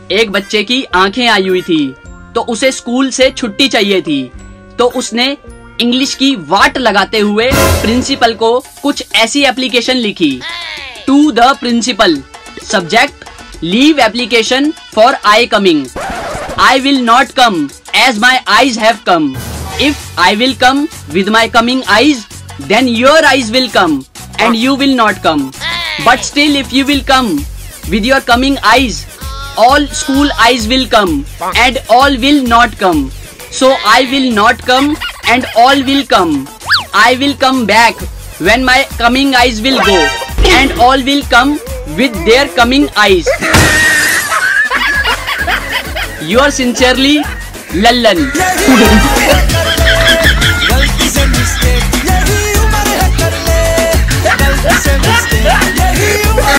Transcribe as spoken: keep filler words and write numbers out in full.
एक बच्चे की आंखें आई हुई थी, तो उसे स्कूल से छुट्टी चाहिए थी। तो उसने इंग्लिश की वाट लगाते हुए प्रिंसिपल को कुछ ऐसी एप्लीकेशन लिखी। To the principal, subject leave application for eye coming. I will not come as my eyes have come. If I will come with my coming eyes, then your eyes will come and you will not come. But still, if you will come with your coming eyes, all school eyes will come and all will not come. So I will not come and all will come. I will come back when my coming eyes will go and all will come with their coming eyes. Yours sincerely, Lallan.